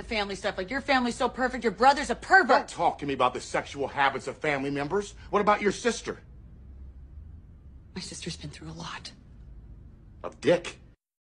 family stuff. Like, your family's so perfect, your brother's a pervert. Don't talk to me about the sexual habits of family members. What about your sister? My sister's been through a lot. A dick?